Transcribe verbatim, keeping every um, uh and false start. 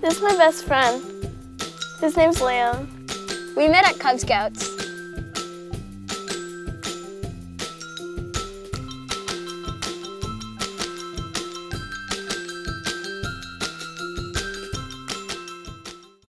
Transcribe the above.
This is my best friend. His name's Liam. We met at Cub Scouts.